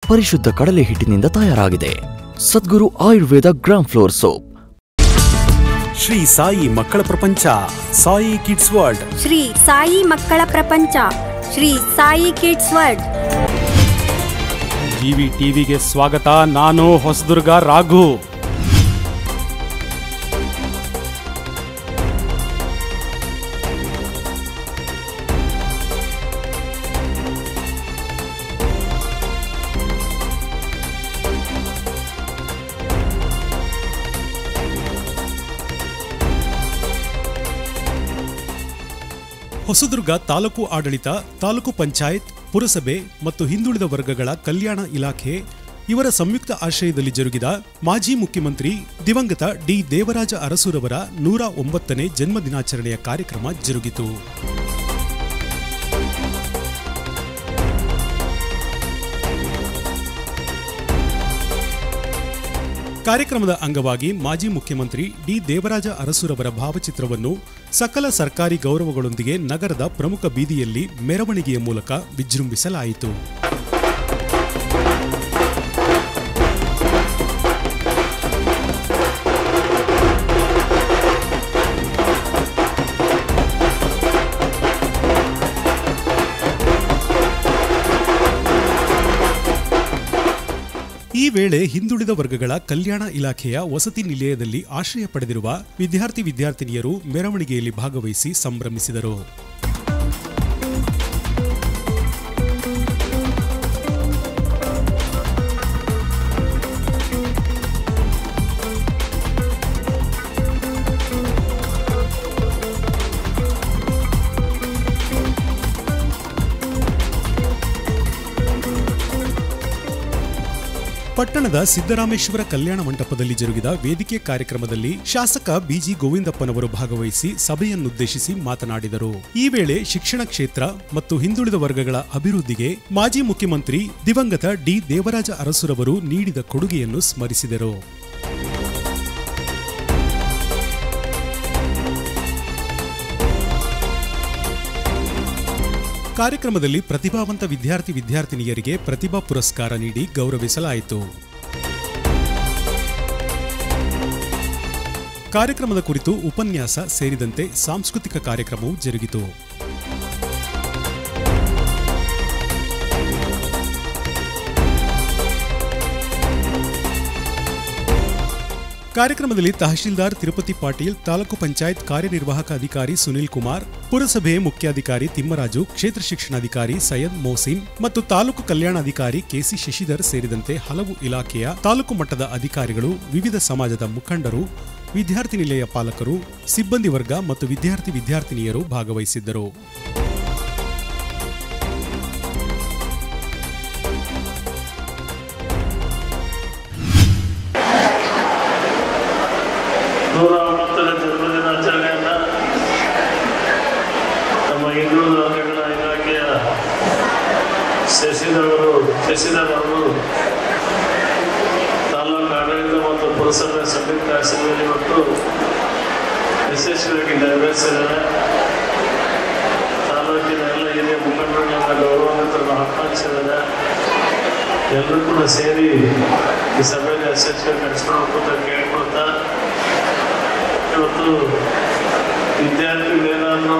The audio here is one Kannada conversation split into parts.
ಪರಿಶುದ್ಧ ಕಡಲೆ ಹಿಟ್ಟಿನಿಂದ ತಯಾರಾಗಿದೆ. Sadguru Ayurveda gram flour soap. Shri Sai ಮಕ್ಕಳ ಪ್ರಪಂಚ, ಸಾಯಿ ಕಿಡ್ಸ್ ವರ್ಲ್ಡ್. ಶ್ರೀ ಸಾಯಿ ಮಕ್ಕಳ ಪ್ರಪಂಚ, Shri Sai kids world. GV ಟಿವಿಗೆ ಸ್ವಾಗತ. ನಾನು ಹೊಸದುರ್ಗ ರಾಘು. ಹೊಸದುರ್ಗ ತಾಲೂಕು ಆಡಳಿತ, ತಾಲೂಕು ಪಂಚಾಯತ್, ಪುರಸಭೆ ಮತ್ತು ಹಿಂದುಳಿದ ವರ್ಗಗಳ ಕಲ್ಯಾಣ ಇಲಾಖೆ ಇವರ ಸಂಯುಕ್ತ ಆಶ್ರಯದಲ್ಲಿ ಜರುಗಿದ ಮಾಜಿ ಮುಖ್ಯಮಂತ್ರಿ ದಿವಂಗತ ಡಿ ದೇವರಾಜ ಅರಸುರವರ 109ನೇ ಜನ್ಮ ದಿನಾಚರಣೆಯ ಕಾರ್ಯಕ್ರಮ ಜರುಗಿತು. ಕಾರ್ಯಕ್ರಮದ ಅಂಗವಾಗಿ ಮಾಜಿ ಮುಖ್ಯಮಂತ್ರಿ ಡಿ ದೇವರಾಜ ಅರಸುರವರ ಭಾವಚಿತ್ರವನ್ನು ಸಕಲ ಸರ್ಕಾರಿ ಗೌರವಗಳೊಂದಿಗೆ ನಗರದ ಪ್ರಮುಖ ಬೀದಿಯಲ್ಲಿ ಮೆರವಣಿಗೆಯ ಮೂಲಕ ವಿಜೃಂಭಿಸಲಾಯಿತು. ಈ ವೇಳೆ ಹಿಂದುಳಿದ ವರ್ಗಗಳ ಕಲ್ಯಾಣ ಇಲಾಖೆಯ ವಸತಿ ನಿಲಯದಲ್ಲಿ ಆಶ್ರಯ ಪಡೆದಿರುವ ವಿದ್ಯಾರ್ಥಿನಿಯರು ಮೆರವಣಿಗೆಯಲ್ಲಿ ಭಾಗವಹಿಸಿ ಸಂಭ್ರಮಿಸಿದರು. ಪಟ್ಟಣದ ಸಿದ್ದರಾಮೇಶ್ವರ ಕಲ್ಯಾಣ ಮಂಟಪದಲ್ಲಿ ಜರುಗಿದ ವೇದಿಕೆ ಕಾರ್ಯಕ್ರಮದಲ್ಲಿ ಶಾಸಕ ಬಿಜಿ ಗೋವಿಂದಪ್ಪನವರು ಭಾಗವಹಿಸಿ ಸಭೆಯನ್ನುದ್ದೇಶಿಸಿ ಮಾತನಾಡಿದರು. ಈ ವೇಳೆ ಶಿಕ್ಷಣ ಕ್ಷೇತ್ರ ಮತ್ತು ಹಿಂದುಳಿದ ವರ್ಗಗಳ ಅಭಿವೃದ್ಧಿಗೆ ಮಾಜಿ ಮುಖ್ಯಮಂತ್ರಿ ದಿವಂಗತ ಡಿ ದೇವರಾಜ ಅರಸುರವರು ನೀಡಿದ ಕೊಡುಗೆಯನ್ನು ಸ್ಮರಿಸಿದರು. ಕಾರ್ಯಕ್ರಮದಲ್ಲಿ ಪ್ರತಿಭಾವಂತ ವಿದ್ಯಾರ್ಥಿನಿಯರಿಗೆ ಪ್ರತಿಭಾ ಪುರಸ್ಕಾರ ನೀಡಿ ಗೌರವಿಸಲಾಯಿತು. ಕಾರ್ಯಕ್ರಮದ ಕುರಿತು ಉಪನ್ಯಾಸ ಸೇರಿದಂತೆ ಸಾಂಸ್ಕೃತಿಕ ಕಾರ್ಯಕ್ರಮವೂ ಜರುಗಿತು. ಕಾರ್ಯಕ್ರಮದಲ್ಲಿ ತಹಶೀಲ್ದಾರ್ ತಿರುಪತಿ ಪಾಟೀಲ್, ತಾಲೂಕು ಪಂಚಾಯತ್ ಕಾರ್ಯನಿರ್ವಾಹಕ ಅಧಿಕಾರಿ ಸುನಿಲ್ ಕುಮಾರ್, ಪುರಸಭೆ ಮುಖ್ಯಾಧಿಕಾರಿ ತಿಮ್ಮರಾಜು, ಕ್ಷೇತ್ರ ಶಿಕ್ಷಣಾಧಿಕಾರಿ ಸೈಯದ್ ಮೋಸಿನ್ ಮತ್ತು ತಾಲೂಕು ಕಲ್ಯಾಣಾಧಿಕಾರಿ ಕೆಸಿ ಶಶಿಧರ್ ಸೇರಿದಂತೆ ಹಲವು ಇಲಾಖೆಯ ತಾಲೂಕು ಮಟ್ಟದ ಅಧಿಕಾರಿಗಳು, ವಿವಿಧ ಸಮಾಜದ ಮುಖಂಡರು, ವಿದ್ಯಾರ್ಥಿ ನಿಲಯ ಪಾಲಕರು, ಸಿಬ್ಬಂದಿ ವರ್ಗ ಮತ್ತು ವಿದ್ಯಾರ್ಥಿನಿಯರು ಭಾಗವಹಿಸಿದ್ದರು. ಜನ್ಮದಿನಾಚರಣೆಯನ್ನ ನಮ್ಮ ಹಿಂದುಳಿದ ವರ್ಗಗಳ ಇಲಾಖೆಯ ಶಶಿಧರ್ ಅವರು ತಾಲೂಕು ಆಡಳಿತ ಮತ್ತು ಪುರಸಭೆ ಸಂಯುಕ್ತ ಆಶ್ರಯದಲ್ಲಿ ಇವತ್ತು ಯಶಸ್ವಿಯಾಗಿ ನೆರವೇರಿಸಿದ್ದಾರೆ. ತಾಲೂಕಿನ ಎಲ್ಲ ಹಿರಿಯ ಮುಖಂಡರುಗಳನ್ನ ಗೌರವಾನ್ವಿತರನ್ನು ಆಹ್ವಾನಿಸಿದ್ದಾರೆ. ಎಲ್ಲರೂ ಕೂಡ ಸೇರಿ ಈ ಸಭೆಯಲ್ಲಿ ಯಶಸ್ವಿಯಾಗಿ ನಡೆಸ್ಕೊಳ್ಬೇಕು ಅಂತ ಕೇಳ್ಕೊಳ್ತಾ, ಇವತ್ತು ವಿದ್ಯಾರ್ಥಿಗಳೇನಾದರೂ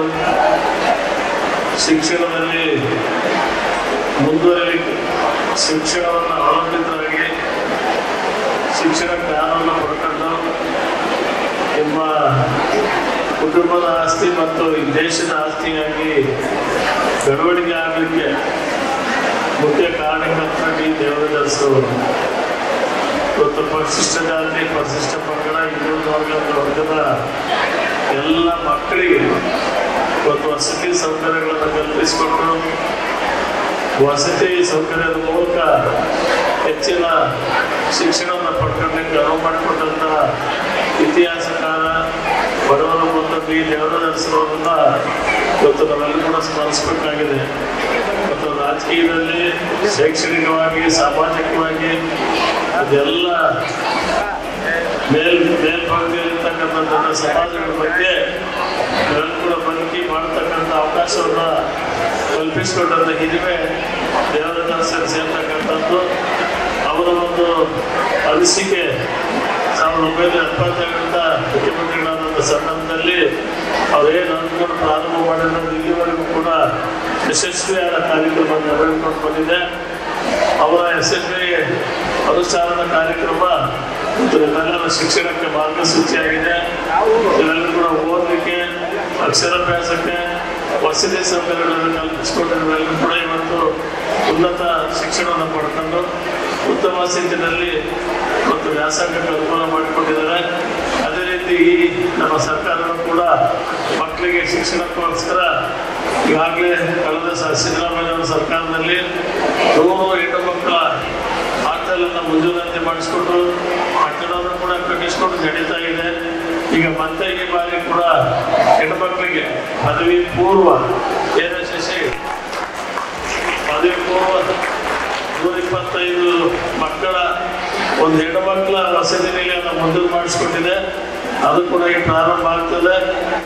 ಶಿಕ್ಷಣದಲ್ಲಿ ಮುಂದುವರಿ ಶಿಕ್ಷಣವನ್ನು ಅವಲಂಬಿತರಾಗಿ ಶಿಕ್ಷಣ ಜ್ಞಾನವನ್ನು ಪಡ್ಕೊಂಡು ನಿಮ್ಮ ಕುಟುಂಬದ ಆಸ್ತಿ ಮತ್ತು ಈ ದೇಶದ ಆಸ್ತಿಯಾಗಿ ಬೆಳವಣಿಗೆ ಆಗಲಿಕ್ಕೆ ಮುಖ್ಯ ಕಾರಣಕರ್ತ ಡಿ ದೇವರಾಜ ಇವತ್ತು ಪರಿಶಿಷ್ಟ ಜಾತಿ, ಪರಿಶಿಷ್ಟ ಪಂಗಡ, ಹಿಂದುಳಿದ ವರ್ಗದ ಎಲ್ಲ ಮಕ್ಕಳಿಗೆ ಇವತ್ತು ವಸತಿ ಸೌಕರ್ಯಗಳನ್ನು ಕಲ್ಪಿಸಿಕೊಟ್ಟು ವಸತಿ ಸೌಕರ್ಯದ ಮೂಲಕ ಹೆಚ್ಚಿನ ಶಿಕ್ಷಣವನ್ನು ಪಡ್ಕೊಳ್ಳಿಕ್ಕೆ ಅನುವು ಮಾಡಿಕೊಟ್ಟಂತ ಇತಿಹಾಸಕಾರ ಬಡವರ ಮತ್ತು ಡಿ ದೇವರಾಜ ಅರಸುರವರನ್ನ ಇವತ್ತು ನಾವೆಲ್ಲರೂ ಕೂಡ ಸ್ಮರಿಸಬೇಕಾಗಿದೆ. ಮತ್ತು ರಾಜಕೀಯದಲ್ಲಿ, ಶೈಕ್ಷಣಿಕವಾಗಿ, ಸಾಮಾಜಿಕವಾಗಿ ಅದೆಲ್ಲ ಮೇಲ್ಭಾಗದಲ್ಲಿರ್ತಕ್ಕಂಥ ಸಮಾಜಗಳ ಬಗ್ಗೆ ಎಲ್ಲರೂ ಕೂಡ ಬದುಕಿ ಮಾಡತಕ್ಕಂಥ ಅವಕಾಶವನ್ನು ಕಲ್ಪಿಸಿಕೊಂಡಂಥ ಹಿರಿಮೆ ದೇವರಾಜ ಅರಸರು ಸೇರ್ತಕ್ಕಂಥದ್ದು. ಅನಿಸಿಕೆ 1972 ಮುಖ್ಯಮಂತ್ರಿಗಳಾದಂಥ ಸಂದರ್ಭದಲ್ಲಿ ಅವರೇನು ಅಂದ್ಕೊಂಡು ಪ್ರಾರಂಭ ಮಾಡಿರೋದು ಇಲ್ಲಿವರೆಗೂ ಕೂಡ ಯಶಸ್ವಿಯಾದ ಕಾರ್ಯಕ್ರಮ ನೆರವೇರಿಕೊಂಡು ಬಂದಿದೆ. ಅವರ ಯಶಸ್ವಿ ಅನುಷ್ಠಾನದ ಕಾರ್ಯಕ್ರಮ ಮತ್ತು ನಿಮ್ಮೆಲ್ಲರ ಶಿಕ್ಷಣಕ್ಕೆ ಮಾರ್ಗಸೂಚಿಯಾಗಿದೆ. ಇವೆಲ್ಲರೂ ಕೂಡ ಓದಲಿಕ್ಕೆ, ಅಕ್ಷರಾಭ್ಯಾಸಕ್ಕೆ ವಸತಿ ಸೌಕರ್ಯಗಳನ್ನು ಕಲ್ಪಿಸಿಕೊಂಡಿರುವೆಲ್ಲರೂ ಕೂಡ ಇವತ್ತು ಉನ್ನತ ಶಿಕ್ಷಣವನ್ನು ಪಡ್ಕೊಂಡು ಉತ್ತಮ ಸ್ಥಿತಿಯಲ್ಲಿ ಮತ್ತು ವ್ಯಾಸಂಗಕ್ಕೆ ಅನುಕೂಲ ಮಾಡಿಕೊಂಡಿದ್ದಾರೆ. ಅದೇ ರೀತಿ ಈ ನಮ್ಮ ಸರ್ಕಾರವು ಕೂಡ ಮಕ್ಕಳಿಗೆ ಶಿಕ್ಷಣಕ್ಕೋಸ್ಕರ ಈಗಾಗಲೇ ಕಳೆದ ಸಿದ್ದರಾಮಯ್ಯ ಸರ್ಕಾರದಲ್ಲಿ 100 ಹೆಣ್ಣು ಮಕ್ಕಳ ಹಾಸ್ಟೆಲನ್ನು ಮಂಜೂರಾತಿ ಮಾಡಿಸ್ಕೊಂಡು ಕಟ್ಟಡವನ್ನು ಕೂಡ ಕಟ್ಟಿಸ್ಕೊಂಡು ನಡೀತಾ ಇದೆ. ಈಗ ಮತ್ತೆ ಈ ಬಾರಿ ಕೂಡ ಹೆಣ್ಮಕ್ಳಿಗೆ ಪದವಿ ಪೂರ್ವ ಪದವಿ ಪೂರ್ವ 125 ಮಕ್ಕಳ ಒಂದು ಹೆಣ್ಣು ಮಕ್ಕಳ ವಸತಿ ನಿಲಯವನ್ನು ಮಂಜೂರು ಮಾಡಿಸ್ಕೊಂಡಿದೆ. ಅದು ಕೂಡ ಈಗ ಪ್ರಾರಂಭ ಆಗ್ತದೆ.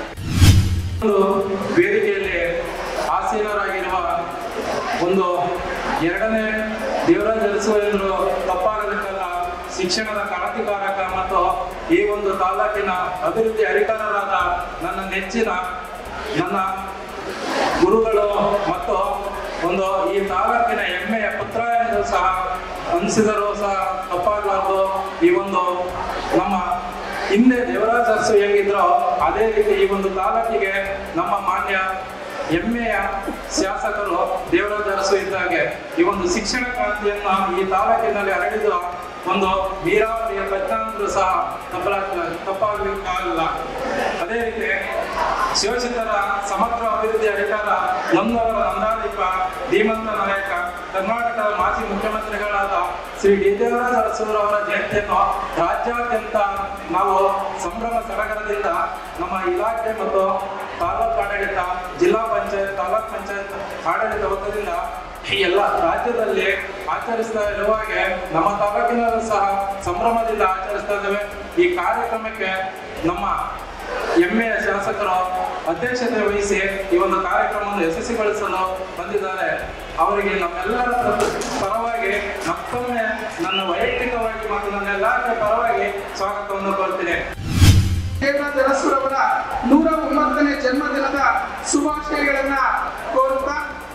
ವೇದಿಕೆಯಲ್ಲಿ ಆಸೀನರಾಗಿರುವ ಒಂದು 2ನೇ ದೇವರಾಜ ಅರಸು ತಪ್ಪಾಗಲಿಕ್ಕಲ್ಲ ಶಿಕ್ಷಣದ ಕ್ರಾಂತಿಕಾರಕ ಮತ್ತು ಈ ಒಂದು ತಾಲೂಕಿನ ಅಭಿವೃದ್ಧಿ ಹರಿಕಾರರಾದ ನನ್ನ ನೆಚ್ಚಿನ ನನ್ನ ಗುರುಗಳು ಮತ್ತು ಒಂದು ಈ ತಾಲೂಕಿನ ಹೆಮ್ಮೆಯ ಪುತ್ರ ಎಂದು ಸಹ ಅನಿಸಿದರೂ ಸಹ ತಪ್ಪಾಗಲಾರದು. ಈ ಒಂದು ನಮ್ಮ ಹಿಂದೆ ದೇವರಾಜ ಅರಸು ಹೆಂಗಿದ್ರೋ ಅದೇ ರೀತಿ ಈ ಒಂದು ತಾಲೂಕಿಗೆ ನಮ್ಮ ಮಾನ್ಯ ಹೆಮ್ಮೆಯ ಶಾಸಕರು ದೇವರಾಜ ಅರಸು ಇದ್ದಾಗೆ ಈ ಒಂದು ಶಿಕ್ಷಣ ಕ್ರಾಂತಿಯನ್ನ ಈ ತಾಲೂಕಿನಲ್ಲಿ ಹರಡಿದ ಒಂದು ನೀರಾವರಿಯ ಪ್ರಜ್ಞಾಂತರೂ ಸಹ ತಪ್ಪಾಗಲಿಕ್ಕಾಗಲ್ಲ. ಅದೇ ರೀತಿ ಶಿವಚಿತ್ತರ ಸಮಗ್ರ ಅಭಿವೃದ್ಧಿ ಅಧಿಕಾರ ನಮ್ಮವರ ನಂದಾದೀಪ ಧೀಮಂತ ನಾಯಕ ಕರ್ನಾಟಕದ ಮಾಜಿ ಮುಖ್ಯಮಂತ್ರಿಗಳಾದ ಶ್ರೀ ಡಿ ದೇವರಾಜ ಅರಸೂರವರ ಜಯಂತಿಯನ್ನು ರಾಜ್ಯಾದ್ಯಂತ ನಾವು ಸಂಭ್ರಮ ಸಡಗರದಿಂದ ನಮ್ಮ ಇಲಾಖೆ ಮತ್ತು ತಾಲೂಕು ಆಡಳಿತ, ಜಿಲ್ಲಾ ಪಂಚಾಯತ್, ತಾಲೂಕ್ ಪಂಚಾಯತ್ ಆಡಳಿತ ವತಿಯಿಂದ ಈ ಎಲ್ಲ ರಾಜ್ಯದಲ್ಲಿ ಆಚರಿಸ್ತಾ ಇರುವಾಗೆ ನಮ್ಮ ತಾಲೂಕಿನಲ್ಲೂ ಸಹ ಸಂಭ್ರಮದಿಂದ ಆಚರಿಸ್ತಾ ಇದ್ದೇವೆ. ಈ ಕಾರ್ಯಕ್ರಮಕ್ಕೆ ನಮ್ಮ ಹೆಮ್ಮೆಯ ಶಾಸಕರು ಅಧ್ಯಕ್ಷತೆ ವಹಿಸಿ ಈ ಒಂದು ಕಾರ್ಯಕ್ರಮವನ್ನು ಯಶಸ್ವಿಗೊಳಿಸಲು ಬಂದಿದ್ದಾರೆ. ಅವರಿಗೆ ನಮ್ಮೆಲ್ಲರ ಪರವಾಗಿ ಮತ್ತೊಮ್ಮೆ ನನ್ನ ವೈಯಕ್ತಿಕವಾಗಿ ಮತ್ತು ನನ್ನ ಎಲ್ಲರ ಪರವಾಗಿ ಸ್ವಾಗತವನ್ನು ಕೋರುತ್ತೇನೆ. ದೇವರಾಜ ಅರಸುರವರ 109ನೇ ಜನ್ಮದಿನದ ಶುಭಾಶಯಗಳನ್ನ ಕೋರುತ್ತಾ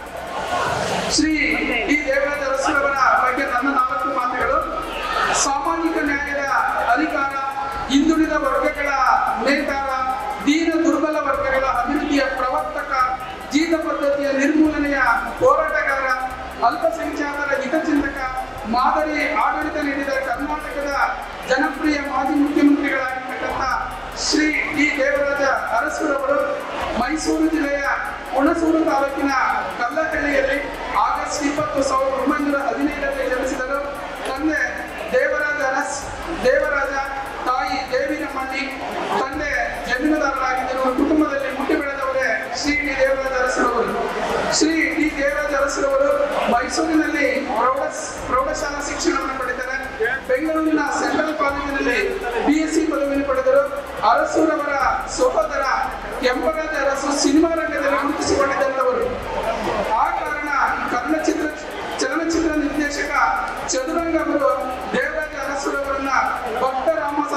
ಶ್ರೀ ಡಿ ದೇವರಾಜ ಅರಸುರವರ ಬಗ್ಗೆ ನನ್ನ 4 ಮಾತುಗಳು. ಸಾಮಾಜಿಕ ನ್ಯಾಯದ ಅಧಿಕಾರ, ಹಿಂದುಳಿದ ವರ್ಗಗಳ ನೇತಾರ, ದೀನ ದುರ್ಬಲ ವರ್ಗಗಳ ಅಭಿವೃದ್ಧಿಯ ಪ್ರವರ್ತಕ, ಜೀತ ಪದ್ಧತಿಯ ನಿರ್ಮೂಲನೆಯ ಹೋರಾಟಗಾರ, ಅಲ್ಪಸಂಖ್ಯಾತರ ಹಿತಚಿಂತಕ, ಮಾದರಿ ಆಡಳಿತ ನೀಡಿದ ಕರ್ನಾಟಕದ ಜನಪ್ರಿಯ ಮಾಜಿ ಮುಖ್ಯಮಂತ್ರಿಗಳಾಗಿರ್ತಕ್ಕಂಥ ಶ್ರೀ ಡಿ ದೇವರಾಜ ಅರಸುರವರು ಮೈಸೂರು ಜಿಲ್ಲೆಯ ಹುಣಸೂರು ತಾಲೂಕಿನ ಕಲ್ಲಹಳ್ಳಿಯಲ್ಲಿ ಆಗಸ್ಟ್ 20, 1915ರಲ್ಲಿ ಜನಿಸಿದರು. ತಂದೆ ದೇವರಾಜ, ತಾಯಿ ದೇವಿನಮ್ಮಣ್ಣಿ, ತಂದೆ ಜಮೀನುದಾರರಾಗಿದ್ದರು. ಕುಟುಂಬದಲ್ಲಿ ಹುಟ್ಟಿ ಬೆಳೆದವರೇ ಶ್ರೀ ಡಿ ದೇವರಾಜ ಅರಸುರವರು. ಶ್ರೀ ಡಿ ದೇವರಾಜ ಅರಸುರವರು ಮೈಸೂರಿನಲ್ಲಿ ಪ್ರೌಢಶಾಲಾ ಶಿಕ್ಷಣವನ್ನು ಪಡೆದರು. ಬೆಂಗಳೂರಿನ ಸೆಂಟ್ರಲ್ ಕಾಲೇಜಿನಲ್ಲಿ BSc ಪದವಿಯನ್ನು ಪಡೆದರು. ಅರಸುರವರ ಸಹೋದರ ಕೆಂಪರಾಜ ಅರಸು ಸಿನಿಮಾ ರಂಗದಲ್ಲಿ ಗುರುತಿಸಿಕೊಂಡಿದ್ದಂಥವರು. ಆ ಕಾರಣ ಕನ್ನಡ ಚಲನಚಿತ್ರ ನಿರ್ದೇಶಕ ಚದುರಂಗ ಅವರು ದೇವರಾಜ ಅರಸುರವರನ್ನ ಭಕ್ತ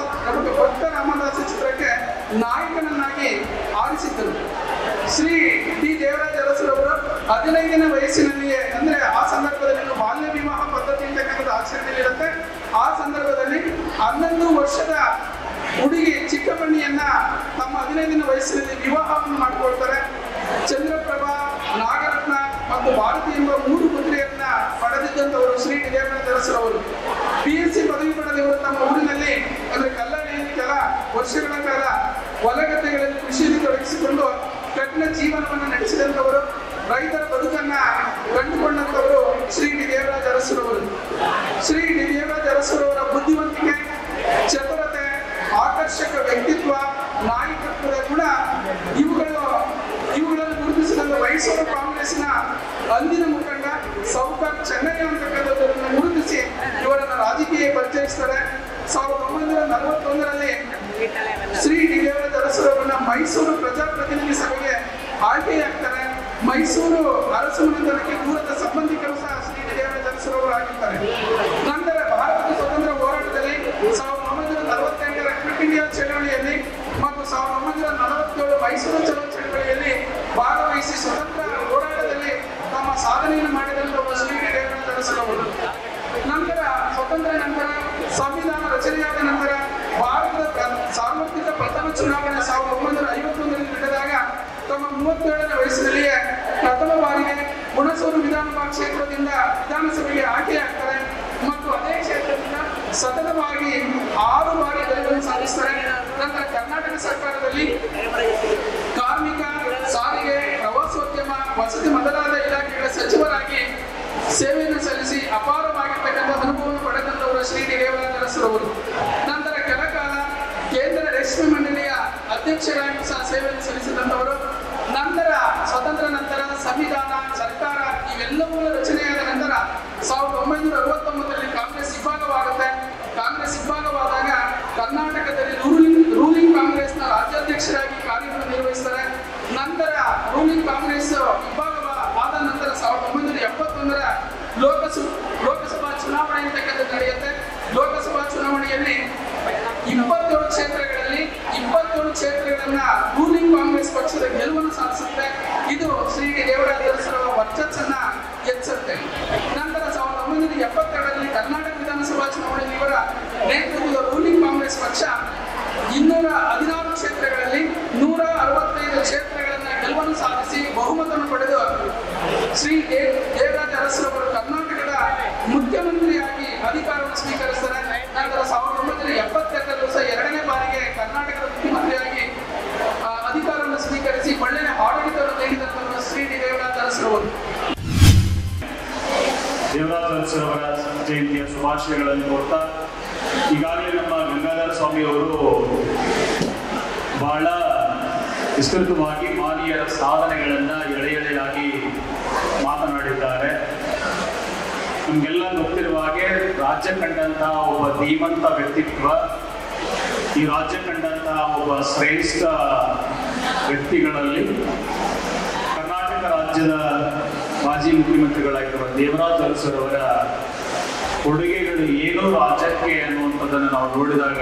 ರಾಮದಾಸ ಚಿತ್ರಕ್ಕೆ ನಾಯಕನನ್ನಾಗಿ ಆರಿಸಿದ್ದರು. ಶ್ರೀ ಡಿ ದೇವರಾಜ ಅರಸುರವರು 15ನೇ ವಯಸ್ಸಿನಲ್ಲಿಯೇ, ಅಂದ್ರೆ ಆ ಸಂದರ್ಭದಲ್ಲಿ ಬಾಲ್ಯ ವಿವಾಹ ಪದ್ಧತಿ ಅಂತಕ್ಕಂಥದ್ದು ಆಚರಣೆಯಲ್ಲಿರುತ್ತೆ. ಆ ಸಂದರ್ಭದಲ್ಲಿ 11 ವರ್ಷದ ಹುಡುಗಿ ಚಿಕ್ಕಮಣ್ಣಿಯನ್ನ ತಮ್ಮ 15ನೇ ವಯಸ್ಸಿನಲ್ಲಿ ವಿವಾಹವನ್ನು ಮಾಡಿಕೊಳ್ತಾರೆ. ಚಂದ್ರಪ್ರಭಾ, ನಾಗರತ್ನ ಮತ್ತು ಭಾರತಿ ಎಂಬ 3 ಪುತ್ರಿಯರನ್ನ ಪಡೆದಿದ್ದಂಥವರು ಶ್ರೀ ಡಿ ದೇವರಾಜ ಅರಸುರವರು. BSc ಪದವಿ ಪಡೆದವರು ತಮ್ಮ ಊರಿನಲ್ಲಿ ಅಂದ್ರೆ ಕಲ್ಲಹಳ್ಳಿಯಲ್ಲಿ ಕೆಲ ವರ್ಷಗಳ ಕಾಲ ಹೊಲಗದ್ದೆಗಳಲ್ಲಿ ಕೃಷಿಯಲ್ಲಿ ತೊಡಗಿಸಿಕೊಂಡು ಕಠಿಣ ಜೀವನವನ್ನು ನಡೆಸಿದಂಥವರು. ರೈತರ ಬದುಕನ್ನ ಕಂಡುಕೊಂಡಂಥವರು ಶ್ರೀ ಡಿ ದೇವರಾಜ ಅರಸುರವರು. ಶ್ರೀ ಡಿ ದೇವರಾಜ ಅರಸುರವರ ಬುದ್ಧಿವಂತಿಕೆ, ಚತುರತೆ, ಆಕರ್ಷಕ ವ್ಯಕ್ತಿತ್ವ, ನಾಯಕತ್ವದ ಗುಣ ಇವುಗಳನ್ನು ಗುರುತಿಸಿದ ಮೈಸೂರು ಕಾಂಗ್ರೆಸ್ನ ಅಂದಿನ ಮುಖಂಡ ಸೌಕರ್ ಚೆನ್ನಯ್ಯ ಅಂತಕ್ಕಂಥದ್ದನ್ನು ಗುರುತಿಸಿ ಇವರನ್ನು ರಾಜಕೀಯ ಪರಿಚಯಿಸ್ತಾರೆ. 1941ರಲ್ಲಿ ಶ್ರೀ ಡಿ ದೇವರಾಜ ಅರಸುರವರನ್ನ ಮೈಸೂರು ಪ್ರಜಾಪ್ರತಿನಿಧಿ ಸಭೆಗೆ ಆಯ್ಕೆಯಾಗ್ತಾರೆ. ಮೈಸೂರು ಅರಸುಮನೆತನಕ್ಕೆ ದೂರದ ಸಂಬಂಧಿಕರು ಸಹ ಶ್ರೀ ಡಿ ದೇವರಾಜ ಅರಸುರವರು ಆಗಿರ್ತಾರೆ. ನಂತರ ಭಾರತದ ಸ್ವತಂತ್ರ ಹೋರಾಟದಲ್ಲಿ 37ನೇ ವಯಸ್ಸಿನಲ್ಲಿಯೇ ಪ್ರಥಮ ಬಾರಿಗೆ ಹುಣಸೂರು ವಿಧಾನಸಭಾ ಕ್ಷೇತ್ರದಿಂದ ವಿಧಾನಸಭೆಗೆ ಆಯ್ಕೆಯಾಗ್ತಾರೆ ಮತ್ತು ಅದೇ ಕ್ಷೇತ್ರದಿಂದ ಸತತವಾಗಿ 6 ಬಾರಿ ಗೆಲುವನ್ನು ಸಾಧಿಸ್ತಾರೆ. ನಂತರ ಕರ್ನಾಟಕ ಸರ್ಕಾರದಲ್ಲಿ ಕಾರ್ಮಿಕ, ಸಾರಿಗೆ, ಪ್ರವಾಸೋದ್ಯಮ, ವಸತಿ ಮೊದಲಾದ ಇಲಾಖೆಗಳ ಸಚಿವರಾಗಿ ಸೇವೆಯನ್ನು ಸಲ್ಲಿಸಿ ಅಪಾರವಾಗಿರ್ತಕ್ಕಂಥ ಅನುಭವವನ್ನು ಪಡೆದಂತವರು ಶ್ರೀ ಡಿ ದೇವರಾಜ ಅರಸರವರು. ನಂತರ ಕೆಲಕಾಲ ಕೇಂದ್ರ ರೇಷ್ಮೆ ಮಂಡಳಿಯ ಅಧ್ಯಕ್ಷರಾಗಿ ಸಹ ಸೇವೆಯನ್ನು ಸಲ್ಲಿಸಿದಂತವರು. ನಂತರ ಸ್ವತಂತ್ರ ನಂತರ ಸಂವಿಧಾನ, ಸರ್ಕಾರ ಇವೆಲ್ಲವೂ ರಚನೆಯಾದ ನಂತರ 1969ರಲ್ಲಿ ಕಾಂಗ್ರೆಸ್ ಇಬ್ಬಾಗವಾಗುತ್ತೆ. ಕಾಂಗ್ರೆಸ್ ಇಬ್ಬಾಗವಾದಾಗ ಕರ್ನಾಟಕದಲ್ಲಿ ರೂಲಿಂಗ್ ಕಾಂಗ್ರೆಸ್ನ ರಾಜ್ಯಾಧ್ಯಕ್ಷರಾಗಿ ಕಾರ್ಯವನ್ನು ನಿರ್ವಹಿಸ್ತಾರೆ. ನಂತರ ರೂಲಿಂಗ್ ಕಾಂಗ್ರೆಸ್ ಇಬ್ಬಾಗವಾದ ನಂತರ 1971ರ ಲೋಕಸಭಾ ಚುನಾವಣೆ ಅಂತಕ್ಕಂಥದ್ದು ನಡೆಯುತ್ತೆ. ಲೋಕಸಭಾ ಚುನಾವಣೆಯಲ್ಲಿ 27 ಕ್ಷೇತ್ರಗಳಲ್ಲಿ 27 ಕ್ಷೇತ್ರಗಳನ್ನ ರೂಲಿಂಗ್ ಕಾಂಗ್ರೆಸ್ ಪಕ್ಷದ ಗೆಲುವನ್ನು ಸಾಧಿಸುತ್ತೆ. ಇದು ಶ್ರೀ ದೇವರಾಜ ಅರಸರ ವರ್ಚಸ್ಸನ್ನ ಹೆಚ್ಚುತ್ತೆ. ನಂತರ 1972ರಲ್ಲಿ ಕರ್ನಾಟಕ ವಿಧಾನಸಭಾ ಚುನಾವಣೆಯಲ್ಲಿ ಇವರ ನೇತೃತ್ವದ ರೂಲಿಂಗ್ ಕಾಂಗ್ರೆಸ್ ಪಕ್ಷ 216 ಕ್ಷೇತ್ರಗಳಲ್ಲಿ 165 ಕ್ಷೇತ್ರಗಳನ್ನ ಗೆಲುವನ್ನು ಸಾಧಿಸಿ ಬಹುಮತವನ್ನು ಪಡೆದು ಶ್ರೀ ದೇವರಾಜ ಅರಸರವರು ಕರ್ನಾಟಕದ ಮುಖ್ಯಮಂತ್ರಿಯಾಗಿ ಅಧಿಕಾರವನ್ನು ಸ್ವೀಕರಿಸ್ತಾರೆ. ನಂತರ 1972ರಲ್ಲಿ ಸಹ 2ನೇ ಬಾರಿಗೆ ಕರ್ನಾಟಕದ ಮುಖ್ಯಮಂತ್ರಿಯಾಗಿ ಅಧಿಕಾರವನ್ನು ಸ್ವೀಕರಿಸಿ ಒಳ್ಳೆಯ ಆಡಳಿತವನ್ನು ನೀಡಿದಂತಹ ಶ್ರೀ ಡಿ ದೇವರಾಜ ಅರಸರವರು. ದೇವರಾಜ ಅರಸರವರ ಜಯಂತಿಯ ಶುಭಾಶಯಗಳನ್ನು ಕೋರ್ತಾ, ಈಗಾಗಲೇ ನಮ್ಮ ಗಂಗಾಧರ ಸ್ವಾಮಿಯವರು ಬಹಳ ವಿಸ್ತೃತವಾಗಿ ಮಾನೀಯರ ಸಾಧನೆಗಳನ್ನು ಎಳೆಯಾಗಿ ಮಾತನಾಡಿದ್ದಾರೆ. ನಮಗೆಲ್ಲ ಗೊತ್ತಿರುವ ಹಾಗೆ ರಾಜ್ಯ ಕಂಡಂತಹ ಒಬ್ಬ ಧೀಮಂತ ವ್ಯಕ್ತಿತ್ವ, ಈ ರಾಜ್ಯ ಕಂಡಂತಹ ಒಬ್ಬ ಶ್ರೇಷ್ಠ ವ್ಯಕ್ತಿಗಳಲ್ಲಿ ಕರ್ನಾಟಕ ರಾಜ್ಯದ ಮಾಜಿ ಮುಖ್ಯಮಂತ್ರಿಗಳಾಗಿರುವ ದೇವರಾಜ ಅರಸರವರ ಕೊಡುಗೆಗಳು ಏನು ರಾಜ್ಯಕ್ಕೆ ಅನ್ನುವಂಥದ್ದನ್ನು ನಾವು ನೋಡಿದಾಗ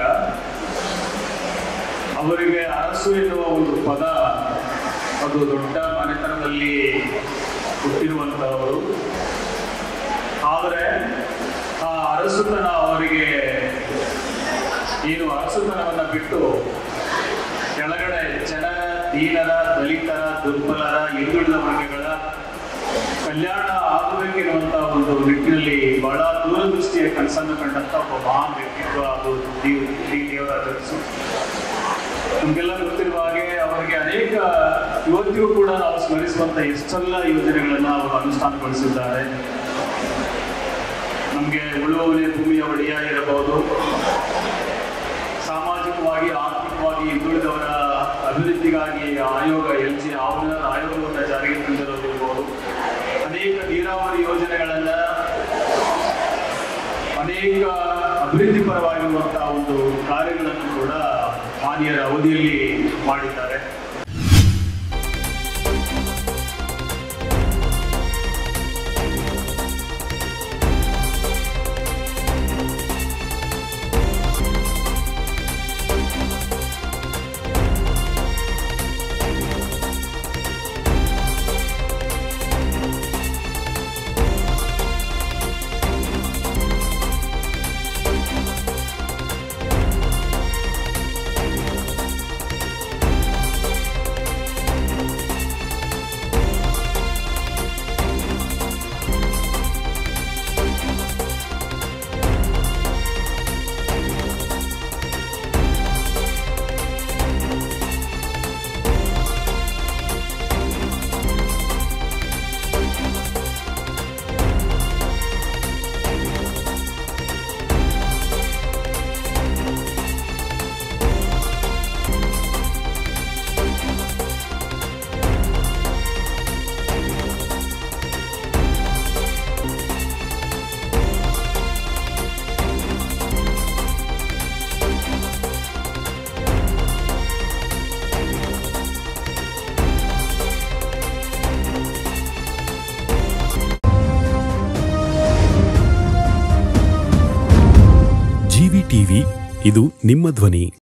ಅವರಿಗೆ ಅರಸು ಎನ್ನುವ ಒಂದು ಪದ ಅದು ದೊಡ್ಡ ಮನೆತನದಲ್ಲಿ ಹುಟ್ಟಿರುವಂತಹವರು. ಆದರೆ ಆ ಅರಸುತನ ಅವರಿಗೆ ಏನು ಅರಸುತನವನ್ನು ಬಿಟ್ಟು ಕೆಳಗಡೆ ಜನರ, ದೀನರ, ದಲಿತರ, ದುರ್ಬಲರ, ಹಿಂದುಳಿದ ವರ್ಗಗಳ ಕಲ್ಯಾಣ ಆಗಬೇಕೆನ್ನುವಂತಹ ಒಂದು ನಿಟ್ಟಿನಲ್ಲಿ ಬಹಳ ದೂರದೃಷ್ಟಿಯ ಕನಸನ್ನು ಕಂಡಂತ ಒಬ್ಬ ಮಹಾನ್ ವ್ಯಕ್ತಿತ್ವ ಅದು ದೇವರಾಜ ಅರಸು. ನಮಗೆಲ್ಲ ಗೊತ್ತಿರುವ ಹಾಗೆ ಅವರಿಗೆ ಅನೇಕ ಇವತ್ತಿಗೂ ಕೂಡ ನಾವು ಸ್ಮರಿಸುವಂತ ಎಷ್ಟೆಲ್ಲ ಯೋಜನೆಗಳನ್ನ ಅವರು ಅನುಷ್ಠಾನಗೊಳಿಸಿದ್ದಾರೆ. ನಮಗೆ ಉಳುವವನೇ ಭೂಮಿಯ ಒಡೆಯ ಇರಬಹುದು, ಸಾಮಾಜಿಕವಾಗಿ ಆರ್ಥಿಕವಾಗಿ ಹಿಂದುಳಿದವರ ಅಭಿವೃದ್ಧಿಗಾಗಿ ಆಯೋಗ LG ಆಯೋಗವನ್ನು ಜಾರಿಗೆ ತಂದಿರೋದಿರ್ಬೋದು, ಅನೇಕ ನೀರಾವರಿ ಯೋಜನೆಗಳನ್ನ, ಅನೇಕ ಅಭಿವೃದ್ಧಿ ಪರವಾಗಿರುವಂತಹ ಒಂದು ಕಾರ್ಯಗಳನ್ನು ಕೂಡ ಮಾನ್ಯರ ಅವಧಿಯಲ್ಲಿ ಮಾಡಿದ್ದಾರೆ. ಟಿವಿ, ಇದು ನಿಮ್ಮ ಧ್ವನಿ.